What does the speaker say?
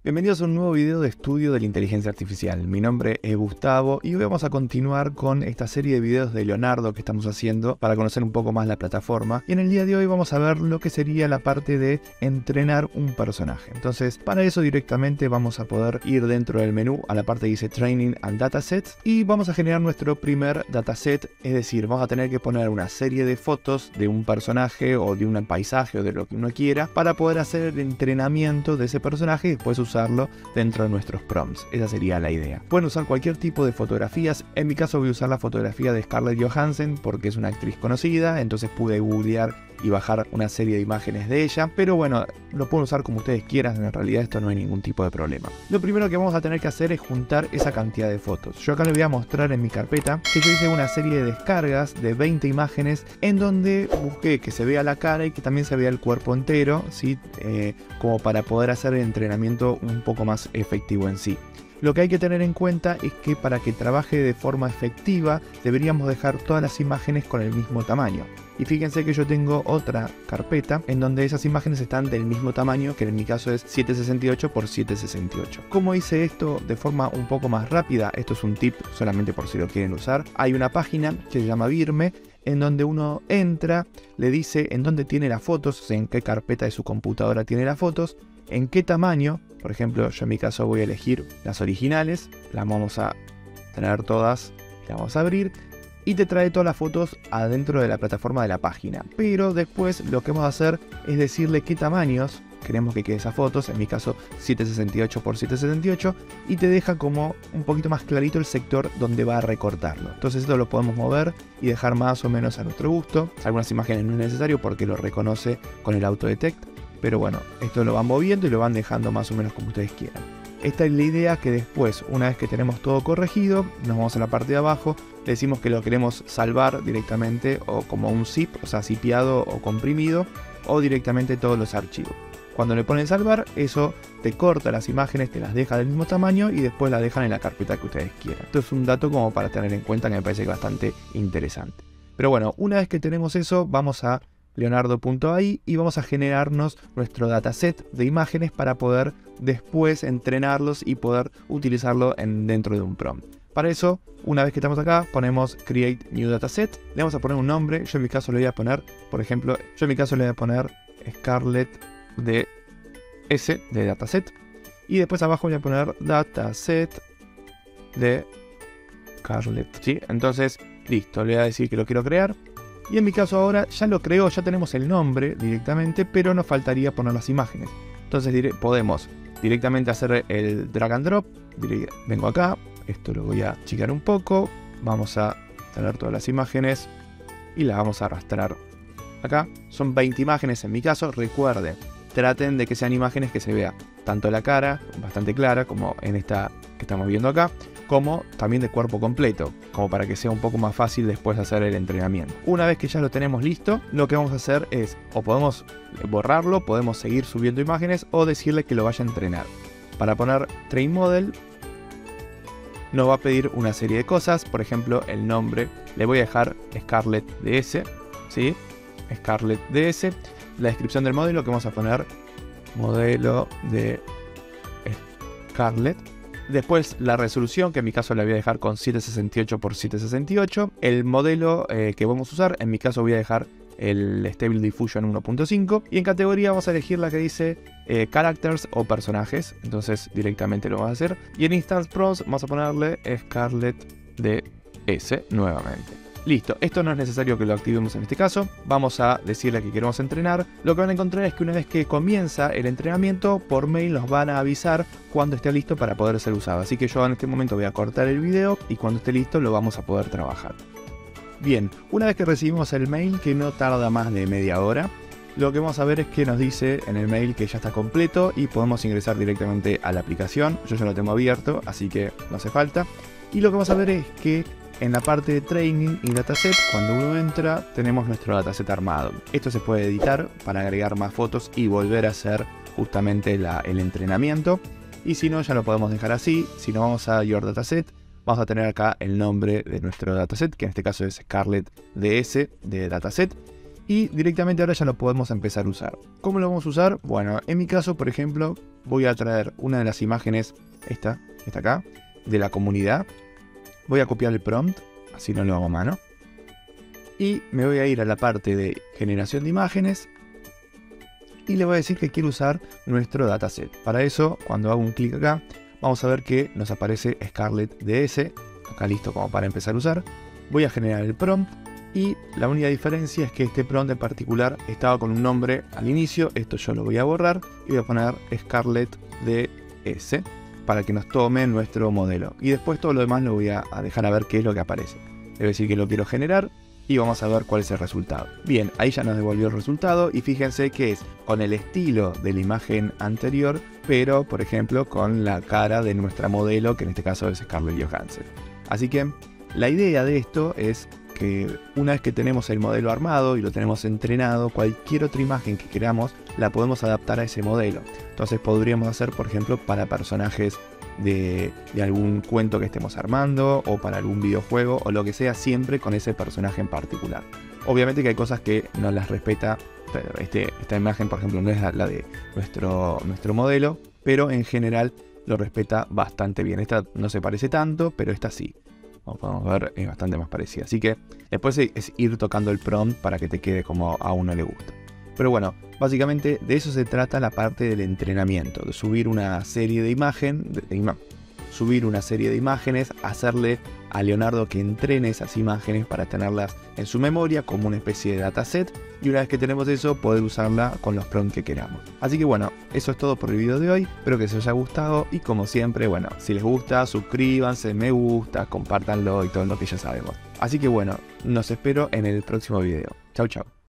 Bienvenidos a un nuevo video de estudio de la inteligencia artificial. Mi nombre es Gustavo y hoy vamos a continuar con esta serie de videos de Leonardo que estamos haciendo para conocer un poco más la plataforma. Y en el día de hoy vamos a ver lo que sería la parte de entrenar un personaje. Entonces, para eso directamente vamos a poder ir dentro del menú a la parte que dice Training and Datasets y vamos a generar nuestro primer dataset. Es decir, vamos a tener que poner una serie de fotos de un personaje o de un paisaje o de lo que uno quiera para poder hacer el entrenamiento de ese personaje y después usarlo dentro de nuestros prompts. Esa sería la idea. Pueden usar cualquier tipo de fotografías. En mi caso voy a usar la fotografía de Scarlett Johansson porque es una actriz conocida, entonces pude googlear y bajar una serie de imágenes de ella, pero bueno, lo pueden usar como ustedes quieran, en realidad esto no hay ningún tipo de problema. Lo primero que vamos a tener que hacer es juntar esa cantidad de fotos. Yo acá les voy a mostrar en mi carpeta que yo hice una serie de descargas de 20 imágenes en donde busqué que se vea la cara y que también se vea el cuerpo entero, ¿sí? Como para poder hacer el entrenamiento un poco más efectivo en sí. Lo que hay que tener en cuenta es que para que trabaje de forma efectiva deberíamos dejar todas las imágenes con el mismo tamaño. Y fíjense que yo tengo otra carpeta en donde esas imágenes están del mismo tamaño, que en mi caso es 768 x 768. ¿Cómo hice esto de forma un poco más rápida? Esto es un tip solamente por si lo quieren usar. Hay una página que se llama Virme, en donde uno entra, le dice en dónde tiene las fotos, o sea, en qué carpeta de su computadora tiene las fotos, en qué tamaño. Por ejemplo, yo en mi caso voy a elegir las originales, las vamos a tener todas, las vamos a abrir y te trae todas las fotos adentro de la plataforma de la página. Pero después lo que vamos a hacer es decirle qué tamaños queremos que quede esas fotos, en mi caso 768 x 768, y te deja como un poquito más clarito el sector donde va a recortarlo. Entonces esto lo podemos mover y dejar más o menos a nuestro gusto. Algunas imágenes no es necesario porque lo reconoce con el autodetect, pero bueno, esto lo van moviendo y lo van dejando más o menos como ustedes quieran. Esta es la idea, que después, una vez que tenemos todo corregido, nos vamos a la parte de abajo, le decimos que lo queremos salvar directamente o como un zip, o sea, zipeado o comprimido, o directamente todos los archivos. Cuando le ponen salvar, eso te corta las imágenes, te las deja del mismo tamaño y después las dejan en la carpeta que ustedes quieran. Esto es un dato como para tener en cuenta que me parece bastante interesante. Pero bueno, una vez que tenemos eso, vamos a leonardo.ai y vamos a generarnos nuestro dataset de imágenes para poder después entrenarlos y poder utilizarlo dentro de un prompt. Para eso, una vez que estamos acá, ponemos Create New Dataset, le vamos a poner un nombre. Yo en mi caso le voy a poner, por ejemplo, Scarlett DS de dataset, y después abajo voy a poner dataset de Scarlett, ¿sí? Entonces, listo, le voy a decir que lo quiero crear. Y en mi caso ahora ya lo creó, ya tenemos el nombre directamente, pero nos faltaría poner las imágenes. Entonces podemos directamente hacer el drag and drop. Vengo acá, esto lo voy a achicar un poco. Vamos a tener todas las imágenes y las vamos a arrastrar acá. Son 20 imágenes en mi caso, recuerden, traten de que sean imágenes que se vea tanto la cara, bastante clara, como en esta que estamos viendo acá, como también de cuerpo completo, como para que sea un poco más fácil después hacer el entrenamiento. Una vez que ya lo tenemos listo, lo que vamos a hacer es, o podemos borrarlo, podemos seguir subiendo imágenes, o decirle que lo vaya a entrenar. Para poner Train Model, nos va a pedir una serie de cosas, por ejemplo, el nombre, le voy a dejar Scarlett DS, ¿sí? Scarlett DS. La descripción del modelo, que vamos a poner modelo de Scarlett. Después la resolución, que en mi caso la voy a dejar con 768 x 768. El modelo que vamos a usar, en mi caso voy a dejar el Stable Diffusion 1.5. Y en categoría vamos a elegir la que dice Characters o personajes. Entonces directamente lo vamos a hacer. Y en Instance Prompts vamos a ponerle Scarlett DS nuevamente. Listo, esto no es necesario que lo activemos en este caso. Vamos a decirle que queremos entrenar. Lo que van a encontrar es que una vez que comienza el entrenamiento, por mail nos van a avisar cuando esté listo para poder ser usado. Así que yo en este momento voy a cortar el video y cuando esté listo lo vamos a poder trabajar. Bien, una vez que recibimos el mail, que no tarda más de media hora, lo que vamos a ver es que nos dice en el mail que ya está completo y podemos ingresar directamente a la aplicación. Yo ya lo tengo abierto, así que no hace falta. Y lo que vamos a ver es que en la parte de Training y Dataset, cuando uno entra, tenemos nuestro dataset armado. Esto se puede editar para agregar más fotos y volver a hacer justamente el entrenamiento. Y si no, ya lo podemos dejar así. Si no, vamos a Your Dataset, vamos a tener acá el nombre de nuestro dataset, que en este caso es Scarlett DS de Dataset. y directamente ahora ya lo podemos empezar a usar. ¿Cómo lo vamos a usar? Bueno, en mi caso, por ejemplo, voy a traer una de las imágenes, esta acá, de la comunidad. Voy a copiar el prompt, así no lo hago a mano. Y me voy a ir a la parte de generación de imágenes y le voy a decir que quiero usar nuestro dataset. Para eso, cuando hago un clic acá, vamos a ver que nos aparece Scarlett DS, acá listo como para empezar a usar. Voy a generar el prompt y la única diferencia es que este prompt en particular estaba con un nombre al inicio. Esto yo lo voy a borrar y voy a poner Scarlett DS para que nos tome nuestro modelo. Y después todo lo demás lo voy a dejar a ver qué es lo que aparece. Le voy a decir que lo quiero generar y vamos a ver cuál es el resultado. Bien, ahí ya nos devolvió el resultado y fíjense que es con el estilo de la imagen anterior, pero por ejemplo con la cara de nuestra modelo, que en este caso es Scarlett Johansson. Así que la idea de esto es que una vez que tenemos el modelo armado y lo tenemos entrenado, cualquier otra imagen que queramos la podemos adaptar a ese modelo. Entonces podríamos hacer, por ejemplo, para personajes de algún cuento que estemos armando o para algún videojuego o lo que sea, siempre con ese personaje en particular. Obviamente que hay cosas que no las respeta, pero esta imagen, por ejemplo, no es la de nuestro modelo, pero en general lo respeta bastante bien. Esta no se parece tanto, pero esta sí. Como podemos ver, es bastante más parecida. Así que después es ir tocando el prompt para que te quede como a uno le gusta. Pero bueno, básicamente de eso se trata la parte del entrenamiento, de subir una serie de imágenes, hacerle a Leonardo que entrene esas imágenes para tenerlas en su memoria como una especie de dataset, y una vez que tenemos eso, poder usarla con los prompts que queramos. Así que bueno, eso es todo por el video de hoy, espero que les haya gustado y como siempre, bueno, si les gusta, suscríbanse, me gusta, compártanlo y todo lo que ya sabemos. Así que bueno, nos espero en el próximo video. Chau chau.